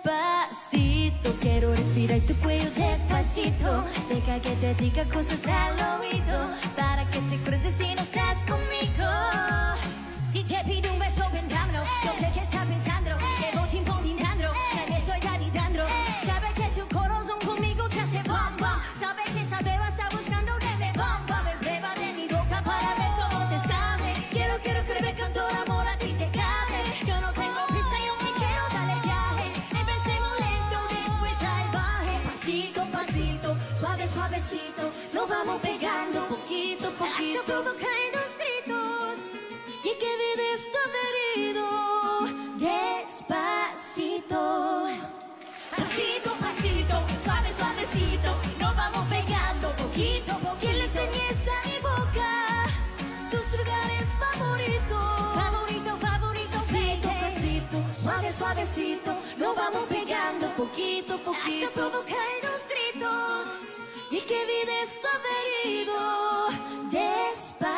despacito. Quiero respirar tu cuello despacito. Deja que te diga cosas al oído, para que te acuerdes si no estás conmigo. Si te pido un beso, vendámelo. Yo sé que estás pensando, llevo tiempo intentando, me estoy validando. Sabe que tu corazón conmigo se hace bomba. Sabe que esa beba está buscando que me bomba. Me prueba de mi boca para ver cómo te sabe. Quiero que me canto el amor a ti te cabe. Yo no tengo prisa, yo me quiero darle viaje. Empecemos lento, después salvaje. Pasito, pasito, suave, suavecito. Nos vamos pegando poquito, poquito. Hasta provocar los gritos y que vive esto herido. Despacito, pasito, pasito, suave, suavecito. Nos vamos pegando poquito, poquito. Que le enseñes a mi boca tus lugares favoritos. Favorito, favorito, Pasito, baby. pasito, suave, suavecito. Nos vamos pegando poquito, poquito. Hasta provocar los gritos y que vive esto herido. Despacito.